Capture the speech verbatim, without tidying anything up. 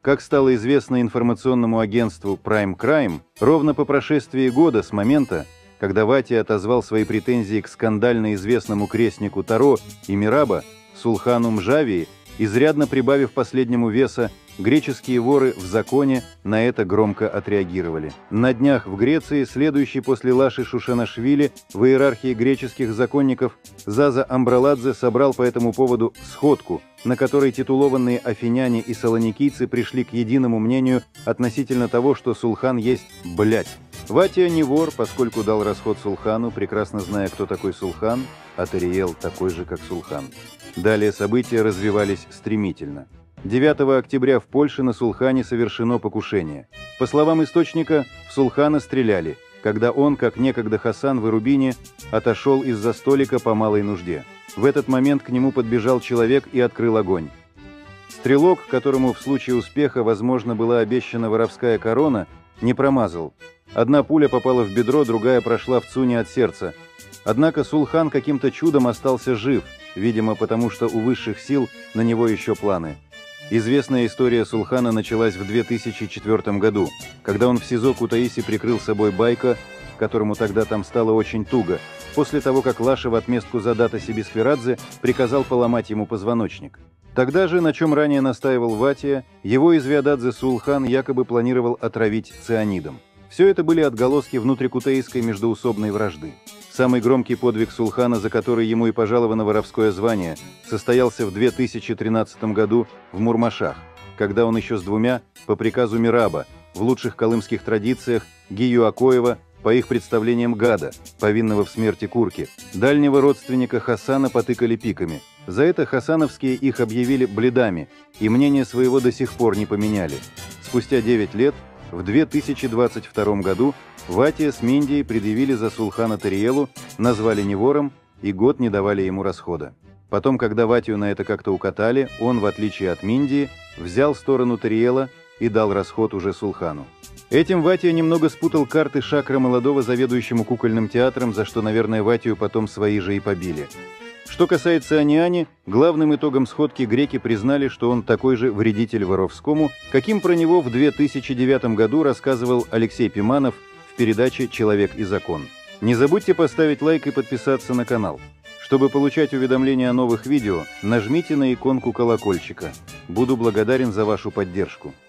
Как стало известно информационному агентству Prime Crime, ровно по прошествии года с момента, когда Ватия отозвал свои претензии к скандально известному крестнику Таро и Мираба Сулхану Мжавии, изрядно прибавив последнему веса, греческие воры в законе на это громко отреагировали. На днях в Греции, следующий после Лаши Шушанашвили в иерархии греческих законников, Заза Амбраладзе собрал по этому поводу сходку, на которой титулованные афиняне и салоникийцы пришли к единому мнению относительно того, что Сулхан есть блядь. Ватия не вор, поскольку дал расход Сулхану, прекрасно зная, кто такой Сулхан, а Тариел такой же, как Сулхан. Далее события развивались стремительно. девятого октября в Польше на Сулхане совершено покушение. По словам источника, в Сулхана стреляли, когда он, как некогда Хасан в Ирубине, отошел из-за столика по малой нужде. В этот момент к нему подбежал человек и открыл огонь. Стрелок, которому в случае успеха, возможно, была обещана воровская корона, не промазал. Одна пуля попала в бедро, другая прошла в цуне от сердца. Однако Сулхан каким-то чудом остался жив, видимо, потому что у высших сил на него еще планы. Известная история Сулхана началась в две тысячи четвёртом году, когда он в СИЗО Кутаиси прикрыл собой Байка, которому тогда там стало очень туго, после того, как Лаша в отместку за Дата Сибисферадзе приказал поломать ему позвоночник. Тогда же, на чем ранее настаивал Ватия, его Извиададзе Сулхан якобы планировал отравить цианидом. Все это были отголоски внутрикутаисской междоусобной вражды. Самый громкий подвиг Сулхана, за который ему и пожаловано воровское звание, состоялся в две тысячи тринадцатом году в Мурмашах, когда он еще с двумя, по приказу Мираба, в лучших колымских традициях, Гию Акоева, по их представлениям гада, повинного в смерти Курки, дальнего родственника Хасана потыкали пиками. За это хасановские их объявили бледами, и мнение своего до сих пор не поменяли. Спустя девять лет, в две тысячи двадцать втором году, Ватия с Миндией предъявили за Сулхана Тариелу, назвали не вором и год не давали ему расхода. Потом, когда Ватию на это как-то укатали, он, в отличие от Миндии, взял сторону Тариела и дал расход уже Сулхану. Этим Ватия немного спутал карты Шакра молодого заведующему кукольным театром, за что, наверное, Ватию потом свои же и побили. Что касается Аниани, главным итогом сходки греки признали, что он такой же вредитель воровскому, каким про него в две тысячи девятом году рассказывал Алексей Пиманов в передаче «Человек и закон». Не забудьте поставить лайк и подписаться на канал. Чтобы получать уведомления о новых видео, нажмите на иконку колокольчика. Буду благодарен за вашу поддержку.